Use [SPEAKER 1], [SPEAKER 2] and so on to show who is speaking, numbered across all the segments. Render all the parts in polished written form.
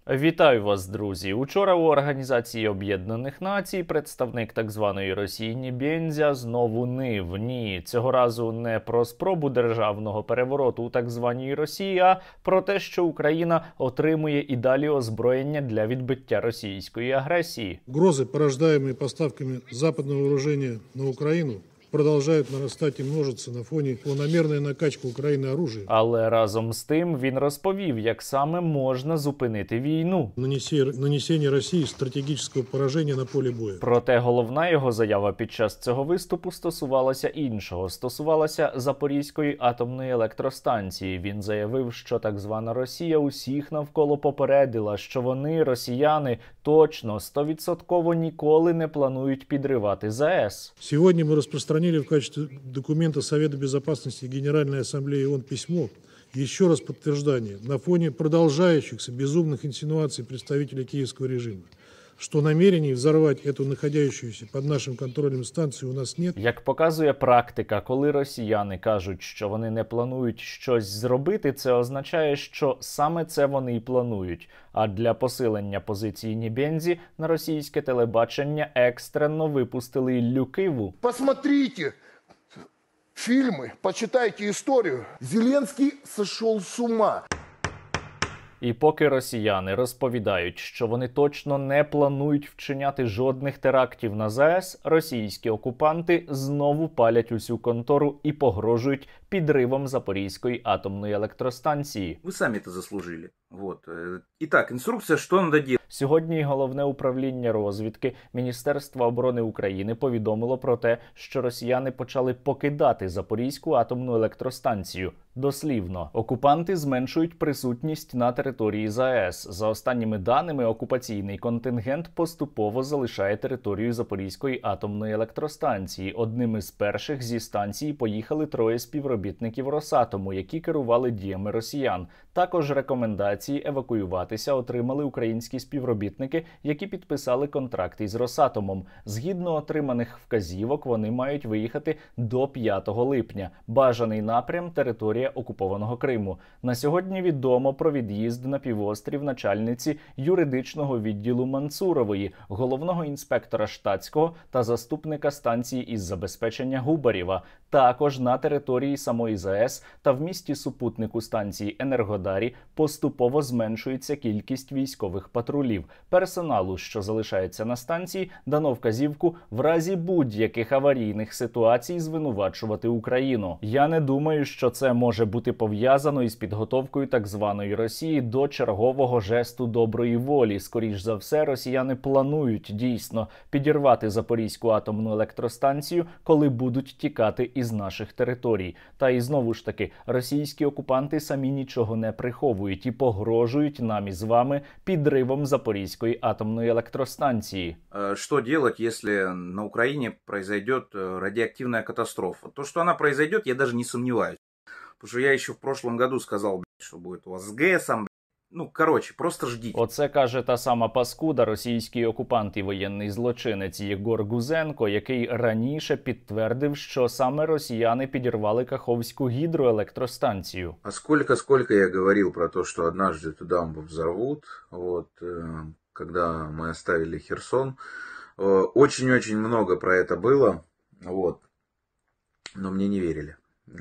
[SPEAKER 1] Вітаю вас, друзі! Учора у Організації Об'єднаних Націй представник так званої Росії Небензя знову нив. Ні, цього разу не про спробу державного перевороту у так званій Росії, а про те, що Україна отримує і далі озброєння для відбиття російської агресії.
[SPEAKER 2] Угрозы, порождаемые поставками западного вооружения на Украину, продолжают нарастать и множиться на фоне планомерной накачки України оружия.
[SPEAKER 1] Але разом з тим він розповів, як саме можна зупинити війну.
[SPEAKER 2] Нанесение Росії стратегічного пораження на полі бою.
[SPEAKER 1] Проте головна його заява під час цього виступу стосувалася іншого. Стосувалася Запорізької атомної електростанції. Він заявив, що так звана Росія усіх навколо попередила, що вони, росіяни, точно, 100% ніколи не планують підривати ЗАЕС.
[SPEAKER 2] Сьогодні ми розпространили в качестве документа Совета Безопасности Генеральной Ассамблеи ООН письмо, еще раз подтверждание на фоне продолжающихся безумных инсинуаций представителей киевского режима, что намерений взорвать эту находящуюся под нашим контролем станцию у нас нет.
[SPEAKER 1] Як показує практика, коли росіяни кажуть, що вони не планують щось зробити, це означає, що саме це вони і планують. А для посилення позиції Небензі на російське телебачення екстрено випустили Іллю Киву.
[SPEAKER 3] Посмотрите фильмы, почитайте историю. Зеленский сошел с ума.
[SPEAKER 1] І поки росіяни розповідають, що вони точно не планують вчиняти жодних терактів на ЗАЕС, російські окупанти знову палять усю контору і погрожують підривом Запорізької атомної електростанції.
[SPEAKER 4] Ви самі це заслужили. Вот. Итак, інструкція, що надо делать.
[SPEAKER 1] Сьогодні Головне управління розвідки Міністерства оборони України повідомило про те, що росіяни почали покидати Запорізьку атомну електростанцію. Дослівно, окупанти зменшують присутність на території ЗАЕС. За останніми даними, окупаційний контингент поступово залишає територію Запорізької атомної електростанції. Одним із перших зі станції поїхали 3 співробітників Росатому, які керували діями росіян. Також рекомендації евакуюватися отримали українські співробітники, які підписали контракт із Росатомом. Згідно отриманих вказівок, вони мають виїхати до 5 липня. Бажаний напрям – територія окупованого Криму. На сьогодні відомо про від'їзд на півострів начальниці юридичного відділу Мансурової, головного інспектора штатського та заступника станції із забезпечення Губарєва. Також на території самої ЗАЕС та в місті-супутнику станції Енергодарі поступово зменшується кількість військових патрулів. Персоналу, що залишається на станції, дано вказівку в разі будь-яких аварійних ситуацій звинувачувати Україну. Я не думаю, що це може бути пов'язано із підготовкою так званої Росії до чергового жесту доброї волі. Скоріш за все, росіяни планують дійсно підірвати Запорізьку атомну електростанцію, коли будуть тікати із наших територій. Та і знову ж таки, російські окупанти самі нічого не приховують і погрожують нам із вами підривом Запорізької атомної електростанції.
[SPEAKER 4] Что делать, если на Украине произойдет радиоактивная катастрофа? То, что она произойдет, я даже не сомневаюсь. Потому что я еще в прошлом году сказал, что будет у вас с ГЭСом. Ну, короче, просто ждіть.
[SPEAKER 1] Оце каже та сама паскуда, російський окупант і воєнний злочинець Єгор Гузенко, який раніше підтвердив, що саме росіяни підірвали Каховську гідроелектростанцію.
[SPEAKER 4] А сколько я говорил про то, что однажды эту дамбу взорвут, вот, когда мы оставили Херсон. Очень-очень много про это было, вот, но мне не верили.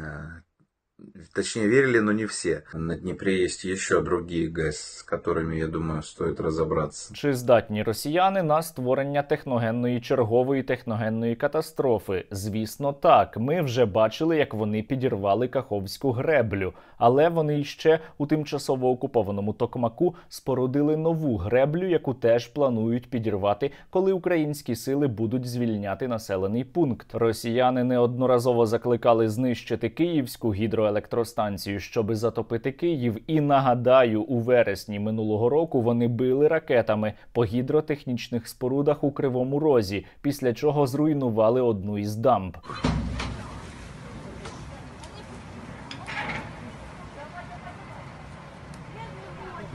[SPEAKER 4] Точнее, верили, но не все. На Дніпрі есть еще другие ГЭС, с которыми, я думаю, стоит разобраться.
[SPEAKER 1] Чи здатні росіяни на створення техногенної чергової техногенної катастрофи? Звісно, так. Ми вже бачили, як вони підірвали Каховську греблю. Але вони іще у тимчасово окупованому Токмаку спорудили нову греблю, яку теж планують підірвати, коли українські сили будуть звільняти населений пункт. Росіяни неодноразово закликали знищити Київську гідроелектростанцію, щоби затопити Київ. І нагадаю, у вересні минулого року вони били ракетами по гідротехнічних спорудах у Кривому Розі, після чого зруйнували одну із дамб.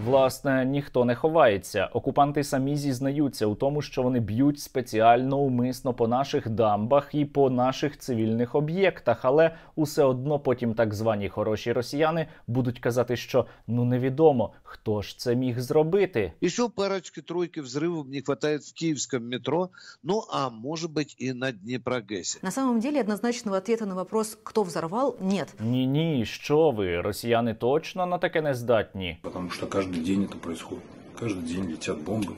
[SPEAKER 1] Власне, ніхто не ховається. Окупанти самі зізнаються у тому, що вони б'ють спеціально умисно по наших дамбах і по наших цивільних об'єктах, але усе одно потім так звані хороші росіяни будуть казати, що невідомо, хто ж це міг зробити.
[SPEAKER 5] Еще парочки-тройки взрывов не хватает в киевском метро, а может быть и на Днепрогэсе.
[SPEAKER 6] На самом деле однозначного ответа на вопрос, кто взорвал, нет.
[SPEAKER 1] Ні, що ви, росіяни точно на таке не здатні.
[SPEAKER 7] Потому что каждый день это происходит. Каждый день летят бомбы.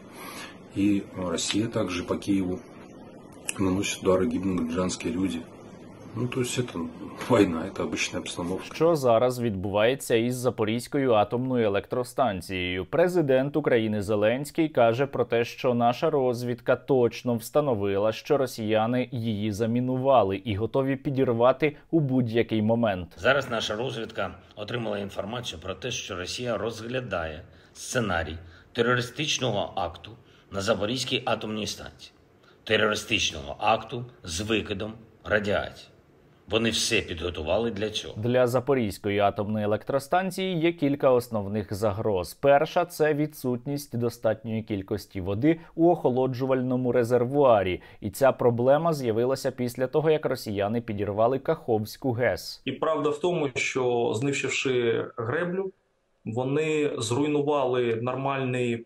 [SPEAKER 7] И Россия также по Киеву наносит удары, гибнут гражданские люди. То есть это война, это обычная обстановка.
[SPEAKER 1] Що зараз відбувається із Запорізькою атомною електростанцією? Президент України Зеленський каже про те, що наша розвідка точно встановила, що росіяни її замінували і готові підірвати у будь-який момент.
[SPEAKER 8] Зараз наша розвідка отримала інформацію про те, що Росія розглядає сценарій терористичного акту на Запорізькій атомній станції. Терористичного акту з викидом радіації. Вони все підготували для цього.
[SPEAKER 1] Для Запорізької атомної електростанції є кілька основних загроз. Перша – це відсутність достатньої кількості води у охолоджувальному резервуарі. І ця проблема з'явилася після того, як росіяни підірвали Каховську ГЕС.
[SPEAKER 9] І правда в тому, що знищивши греблю, вони зруйнували нормальний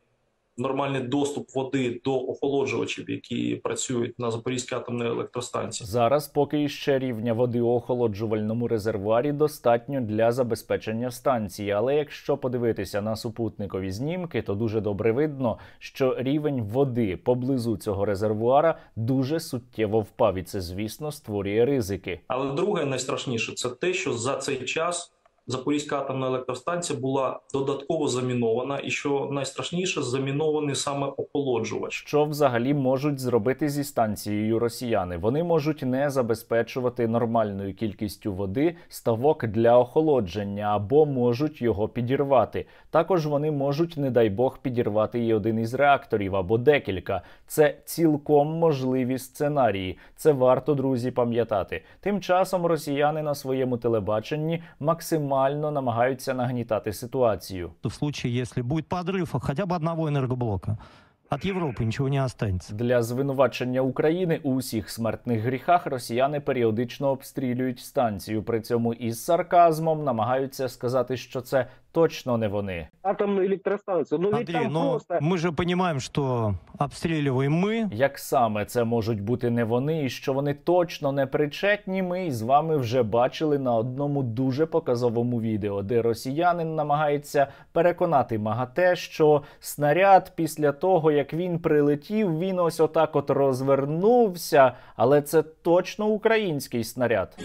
[SPEAKER 9] доступ води до охолоджувачів, які працюють на Запорізькій атомній електростанції.
[SPEAKER 1] Зараз поки іще рівня води у охолоджувальному резервуарі достатньо для забезпечення станції. Але якщо подивитися на супутникові знімки, то дуже добре видно, що рівень води поблизу цього резервуара дуже суттєво впав. І це, звісно, створює ризики.
[SPEAKER 9] Але друге, найстрашніше, це те, що за цей час Запорізька атомна електростанція була додатково замінована, і що найстрашніше, замінований саме охолоджувач.
[SPEAKER 1] Що взагалі можуть зробити зі станцією росіяни? Вони можуть не забезпечувати нормальною кількістю води ставок для охолодження, або можуть його підірвати. Також вони можуть, не дай Бог, підірвати і один із реакторів, або декілька. Це цілком можливі сценарії. Це варто, друзі, пам'ятати. Тим часом росіяни на своєму телебаченні максимально намагаються нагнітати ситуацію.
[SPEAKER 10] В случае, если будет подрыв хотя бы одного энергоблока, от Європи нічого не останеться.
[SPEAKER 1] Для звинувачення України у усіх смертних гріхах росіяни періодично обстрілюють станцію. При цьому із сарказмом намагаються сказати, що це точно не вони.
[SPEAKER 11] Атомну електростанцію.
[SPEAKER 10] Андрій, ми ж розуміємо, що обстрілюємо ми.
[SPEAKER 1] Як саме це можуть бути не вони і що вони точно не причетні, ми з вами вже бачили на одному дуже показовому відео, де росіянин намагається переконати МАГАТЕ, що снаряд після того, як він прилетів, він ось отак от розвернувся, але це точно український снаряд.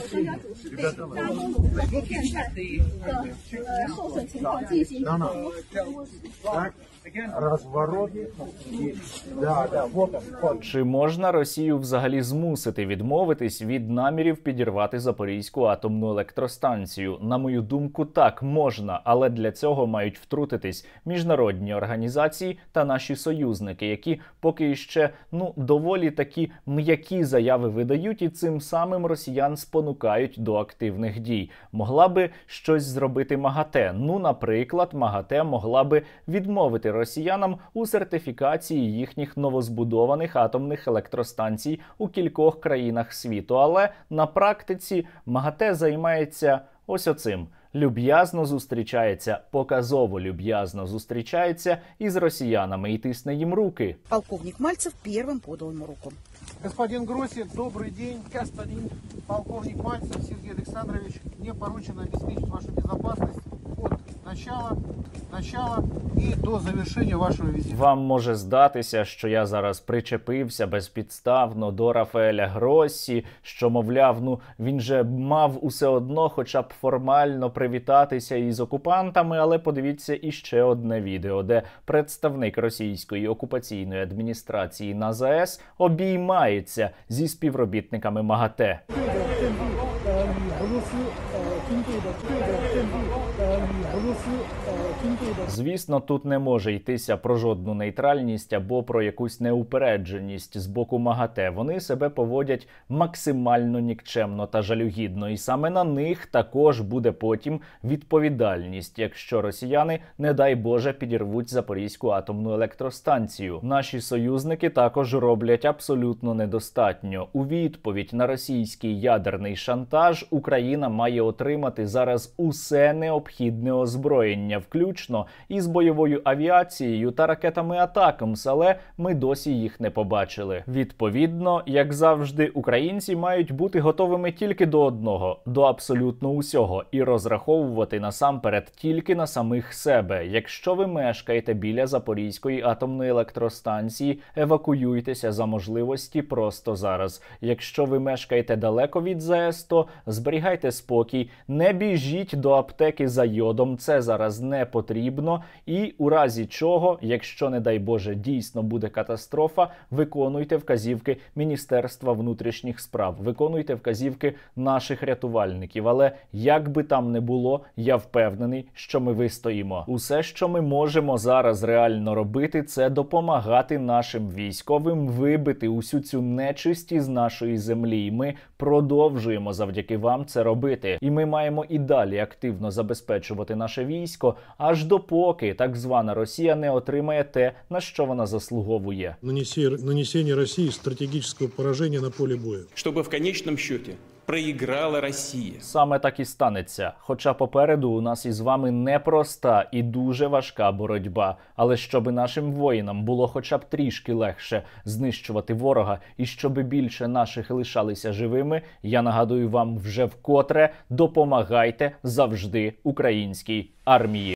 [SPEAKER 1] Чи можна Росію взагалі змусити відмовитись від намірів підірвати Запорізьку атомну електростанцію? На мою думку, так, можна, але для цього мають втрутитись міжнародні організації та наші союзники, які поки ще, доволі такі м'які заяви видають і цим самим росіян спонукають до активних дій. Могла би щось зробити МАГАТЕ. Наприклад, МАГАТЕ могла би відмовити росіянам у сертифікації їхніх новозбудованих атомних електростанцій у кількох країнах світу. Але на практиці МАГАТЕ займається ось оцим. Люб'язно зустрічається, показово люб'язно зустрічається із росіянами і тисне їм руки.
[SPEAKER 12] Полковник Мальцев первым подал ему руку.
[SPEAKER 13] Господин Гросси, добрый день. Господин полковник Мальцев Сергей Александрович, мне поручено обеспечить вашу безопасность от начала і до завершення вашого візиту. Вам
[SPEAKER 1] може здатися, що я зараз причепився безпідставно до Рафаеля Гроссі, що, мовляв, він же мав усе одно хоча б формально привітатися із окупантами, але подивіться іще одне відео, де представник російської окупаційної адміністрації на ЗАЕС обіймається зі співробітниками МАГАТЕ. Звісно, тут не може йтися про жодну нейтральність або про якусь неупередженість з боку МАГАТЕ. Вони себе поводять максимально нікчемно та жалюгідно, і саме на них також буде потім відповідальність, якщо росіяни, не дай Боже, підірвуть Запорізьку атомну електростанцію. Наші союзники також роблять абсолютно недостатньо. У відповідь на російський ядерний шантаж Україна має отримати зараз усе необхідне озброєння, включно із бойовою авіацією та ракетами «Атакамс», але ми досі їх не побачили. Відповідно, як завжди, українці мають бути готовими тільки до одного – до абсолютно усього, і розраховувати насамперед тільки на самих себе. Якщо ви мешкаєте біля Запорізької атомної електростанції, евакуюйтеся за можливості просто зараз. Якщо ви мешкаєте далеко від ЗАЕС, то зберігайте спокій, не біжіть до аптеки за йодом, це зараз не потрібно, і у разі чого, якщо, не дай Боже, дійсно буде катастрофа, виконуйте вказівки Міністерства внутрішніх справ, виконуйте вказівки наших рятувальників. Але як би там не було, я впевнений, що ми вистоїмо. Усе, що ми можемо зараз реально робити, це допомагати нашим військовим вибити усю цю нечисть із нашої землі. І ми продовжуємо завдяки вам це робити. І ми маємо і далі активно забезпечувати наше військо, аж допоки так звана Росія не отримає те, на що вона заслуговує.
[SPEAKER 2] Нанесение России стратегического поражения на поле боя.
[SPEAKER 11] Чтобы в конечном счете проіграла Росія.
[SPEAKER 1] Саме так і станеться. Хоча попереду у нас із вами непроста і дуже важка боротьба. Але щоб нашим воїнам було хоча б трішки легше знищувати ворога і щоб більше наших лишалися живими, я нагадую вам вже вкотре: допомагайте завжди українській армії.